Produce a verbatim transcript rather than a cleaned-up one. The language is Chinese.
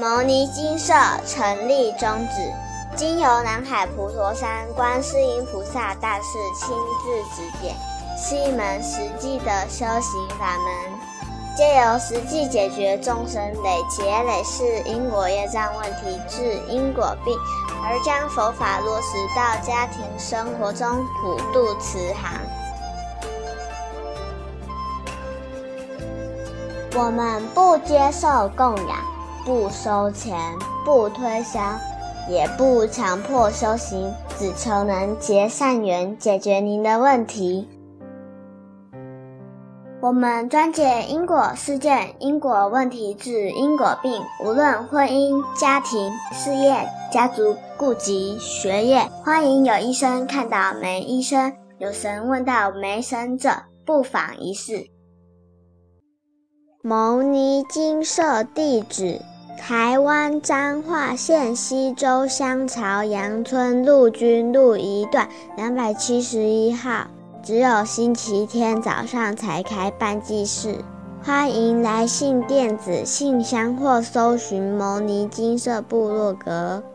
牟尼精舍成立宗旨，经由南海普陀山观世音菩萨大士亲自指点，是一门实际的修行法门，借由实际解决众生累劫累世因果业障问题，治因果病，而将佛法落实到家庭生活中，普渡慈航。我们不接受供养，不收钱，不推销，也不强迫修行，只求能结善缘，解决您的问题。我们专解因果事件、因果问题，治因果病，无论婚姻、家庭、事业、家族、顾及、学业，欢迎有医生看到没医生，有神问到没神者，不妨一试。牟尼精舍地址：台湾彰化县溪州乡朝阳村陆军路一段两百七十一号，只有星期天早上才开办祭事，欢迎来信电子信箱或搜寻牟尼精舍部落格。